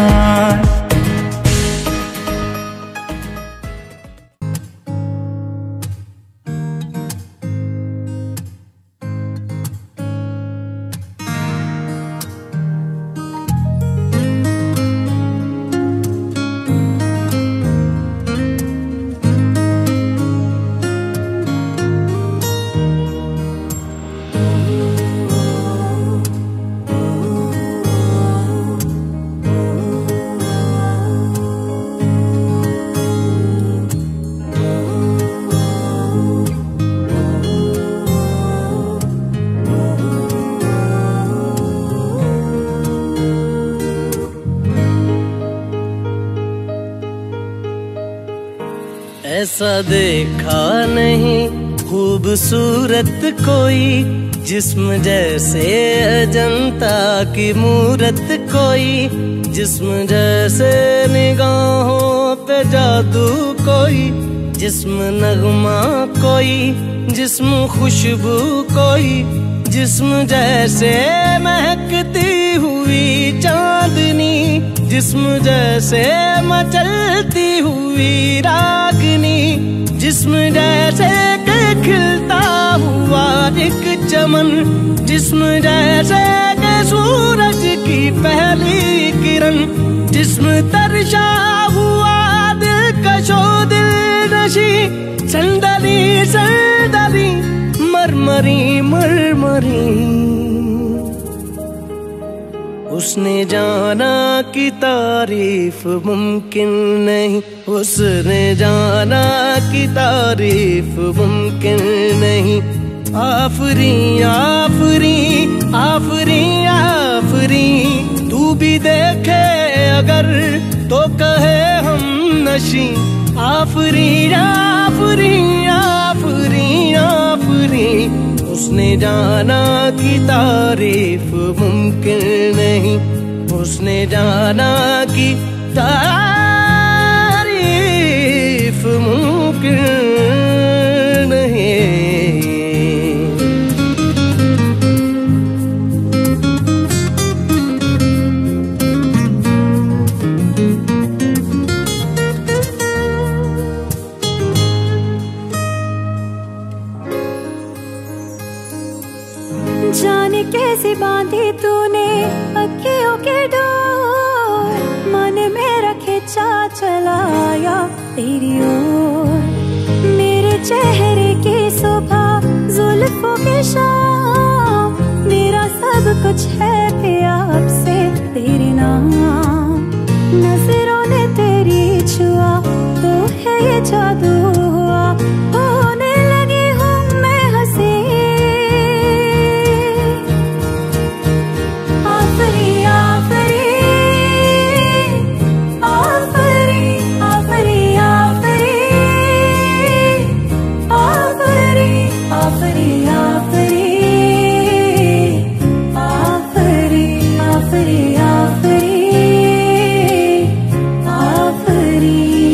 ऐसा देखा नहीं खूबसूरत कोई। जिस्म जैसे अजंता की मूरत कोई। जिस्म जैसे निगाहों पे जादू कोई। जिस्म नगमा कोई। जिस्म खुशबू कोई। जिस्म जैसे महकती हुई चांदनी। जिस्म जैसे मचलती हुई रागनी। जिस्म जैसे के खिलता हुआ एक चमन। जिस्म जैसे के सूरज की पहली किरण। जिस्म तरशा हुआ दिलकशो दिलनशी। संदली संदली मरमरी मरमरी। उसने जाना कि तारीफ मुमकिन नहीं। उसने जाना कि तारीफ मुमकिन नहीं। आफरी आफरी आफरी आफरी। तू भी देखे अगर तो कहे हम नशी। आफरी आफरी आफरी आफरी। उसने जाना कि तारीफ मुमकिन नहीं। उसने जाना कि तारीफ मुमकिन नहीं। जाने कैसे बांधे तूने अखियों के डोर। नशा चलाया तेरी ओर, मेरे चेहरे की सुबह जुल्फों की शाम, मेरा सब कुछ है पिया अब से तेरे नाम। नजरों ने तेरी छुआ तो है ये जादू हुआ, होने लगी हूँ मैं हंसी। आफरी आफरी आफरी आफरी आफरी आफरी आफरी आफरी आफरी आफरी आफरी आफरी।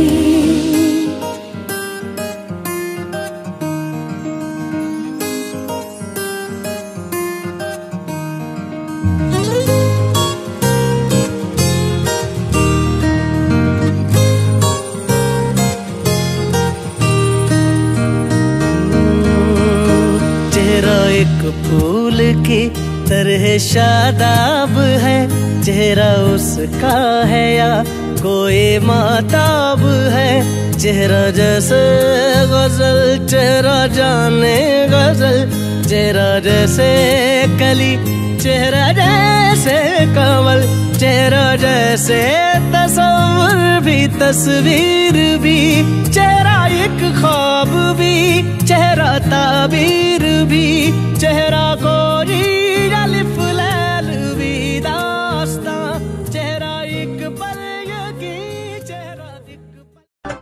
चेहरा एक फूल की तरह शादाब है, चेहरा उसका है या कोई माताब है। चेहरा जैसे गजल, चेहरा जाने गजल, चेहरा जैसे कली, चेहरा जैसे कमल, चेहरा जैसे तस्वीर भी, तस्वीर भी, चेहरा एक ख्वाब भी, चेहरा ताबीर भी, चेहरा कोई अलिफ लैल भी दास्तां, चेहरा एक पल यकीन, चेहरा एक पल।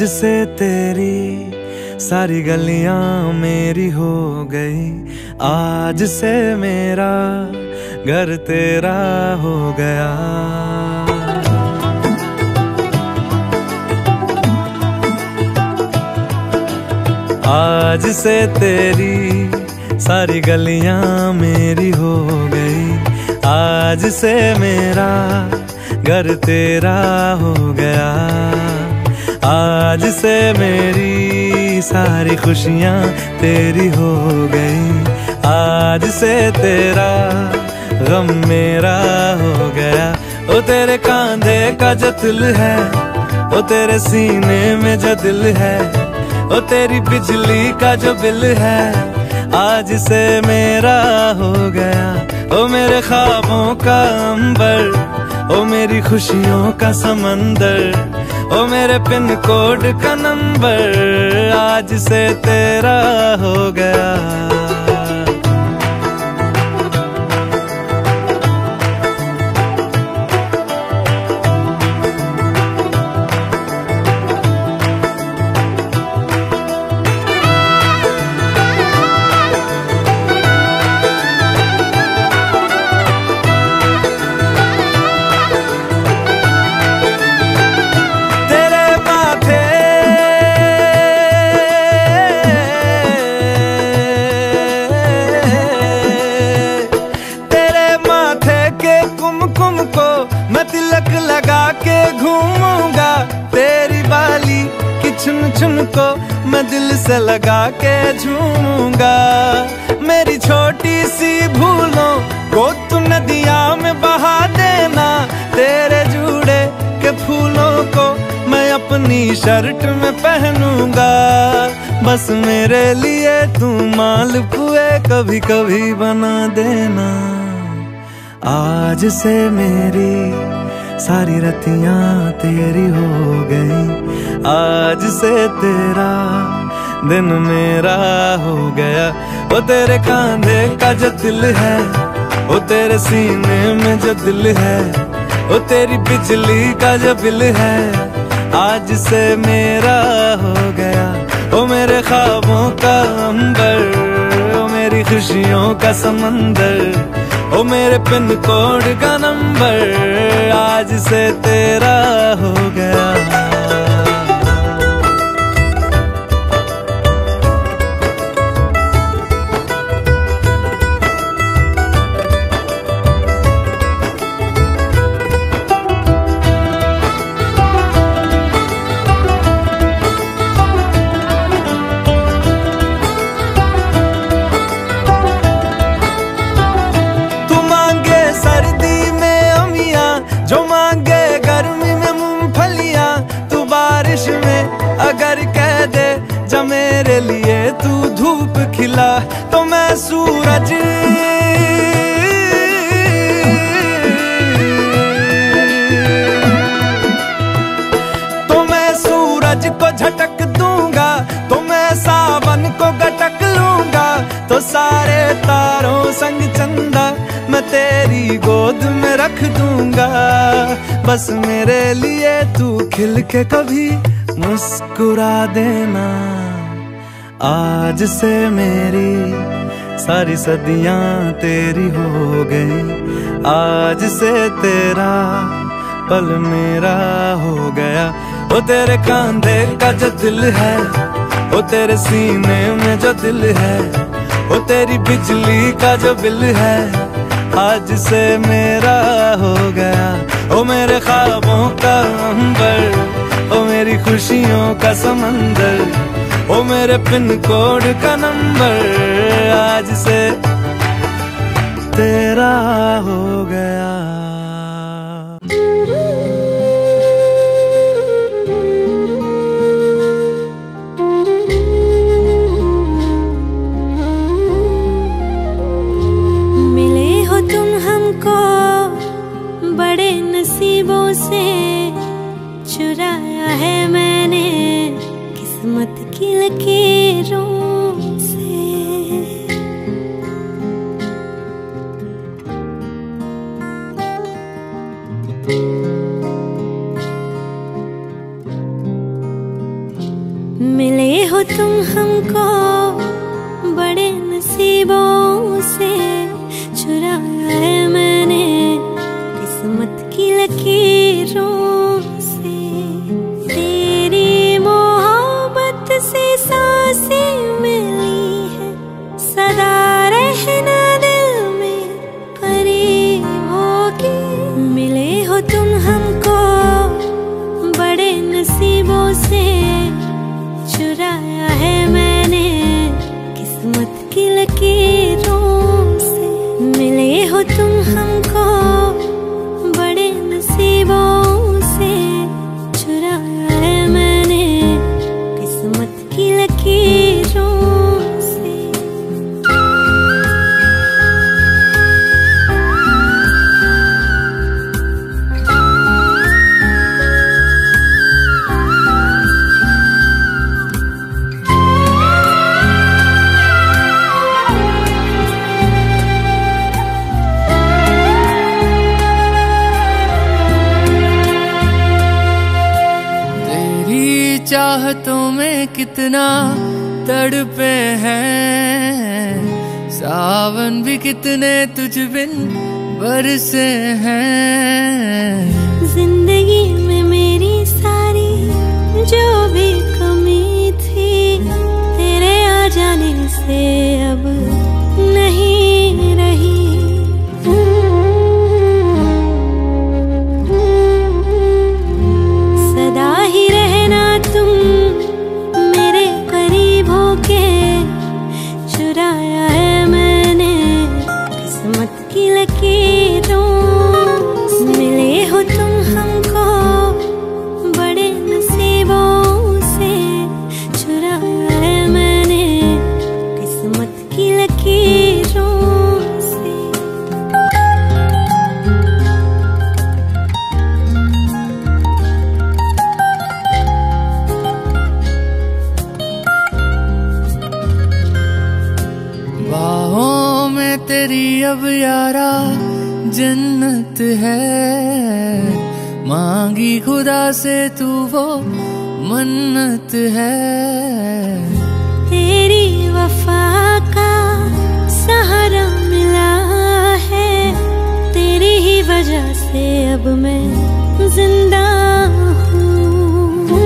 से तेरी सारी गलियां मेरी हो गई, आज से मेरा घर तेरा हो गया। आज से तेरी सारी गलियां मेरी हो गई, आज से मेरा घर तेरा हो गया। आज से मेरी सारी खुशियां तेरी हो गई, आज से तेरा गम मेरा हो गया। ओ तेरे कांधे का जो दिल है, ओ तेरे सीने में जो दिल है, ओ तेरी बिजली का जो बिल है, आज से मेरा हो गया। ओ मेरे ख्वाबों का अंबर, ओ मेरी खुशियों का समंदर, ओ मेरे पिन कोड का नंबर, आज से तेरा हो गया। तिलक लगा के घूमूंगा, तेरी बाली की चुन चुन को मैं दिल से लगा के झूमूंगा। मेरी छोटी सी भूलों को तू नदिया में बहा देना, तेरे जूड़े के फूलों को मैं अपनी शर्ट में पहनूंगा। बस मेरे लिए तू मालपुए कभी कभी बना देना। आज से मेरी सारी रतियां तेरी हो गई, आज से तेरा दिन मेरा हो गया। ओ तेरे कांधे का जो दिल है, ओ तेरे सीने में जो दिल है, ओ तेरी बिजली का जो बिल है, आज से मेरा हो गया। ओ मेरे ख्वाबों का अंबर, ओ मेरी खुशियों का समंदर, ओ मेरे पिन कोड का नंबर, आज से तेरा हो गया। अगर कह दे जा मेरे लिए तू धूप खिला, तो मैं सूरज को झटक दूंगा, तो मैं सावन को गटक लूंगा। तो सारे तारों संग चंदा मैं तेरी गोद में रख दूंगा। बस मेरे लिए तू खिल के कभी मुस्कुरा देना। आज से मेरी सारी सदियां तेरी हो गई, आज से तेरा पल मेरा हो गया। ओ तेरे कांधे का जो दिल है, ओ तेरे सीने में जो दिल है, ओ तेरी बिजली का जो बिल है, आज से मेरा हो गया। ओ मेरे ख्वाबों का अंबर, ओ मेरी खुशियों का समंदर, ओ मेरे पिन कोड का नंबर, आज से तेरा हो गया। मिले हो तुम हमको बड़े नसीबों से, चुराया है मैंने किस्मत की लकीरों से। तुम हमको बड़े नसीबों से चुराया है मैंने किस्मत की लकीरों से। तेरी मोहब्बत से सांसें मिली है, सदा रहना दिल में करीब होगी। मिले हो तुम हमको बड़े नसीबों से चुराया है मैंने किस्मत की लकीरों से। मिले हो तुम हमको बड़े नसीबों से चुराया है मैंने किस्मत की लकीरों से। चाहतों में कितना तड़पे हैं, सावन भी कितने तुझ बिन बरसे हैं। जिंदगी में मेरी सारी जो भी कमी थी, तेरे आ जाने से अब नहीं रही। सदा ही रहना तुम मेरे करीब होके, चुराया है मैंने किस्मत की लकीरों से। मिले हो तुम हमको बड़े नसीबों से चुराया है मैंने किस्मत की लकीरों से। बाहों में तेरी अब यारा जन्नत है, मांगी खुदा से तू वो मन्नत है। तेरी वफा का सहारा मिला है, तेरी ही वजह से अब मैं जिंदा हूँ।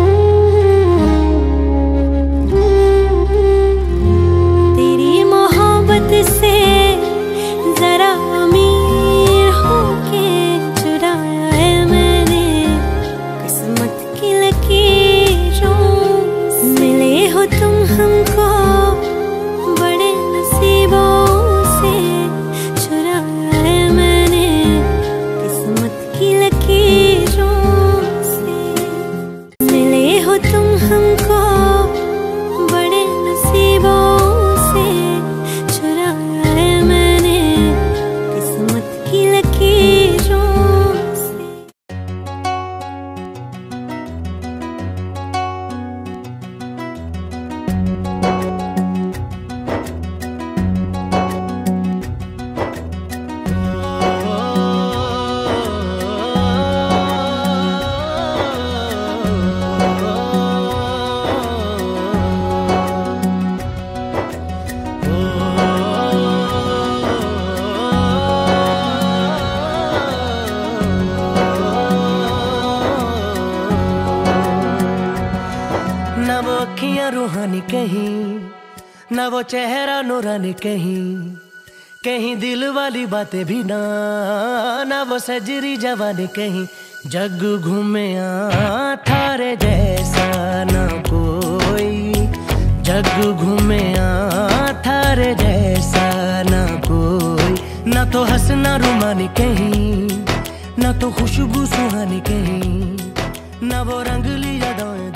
तेरी मोहब्बत से जरा अमीर होके चुराया है मैंने किस्मत की लकीरों से। मिले हो तुम हमको बड़े नसीबों से चुराया है मैंने किस्मत की लकीरों से। मिले हो तुम हमको बड़े नसीबों से चुराया है मैंने किस्मत की लकीरों से। ना वो अखियां रूहानी कहीं, ना वो चेहरा नूरानी कहीं, कहीं दिल वाली बातें भी ना, ना वो सजरी जवानी कहीं। जग घूमे थारे जैसा ना कोई, जग घूमे थारे जैसा ना कोई। ना तो हंसना रुमानी कहीं, ना तो खुशबू सुहानी कहीं, ना वो रंगली यादें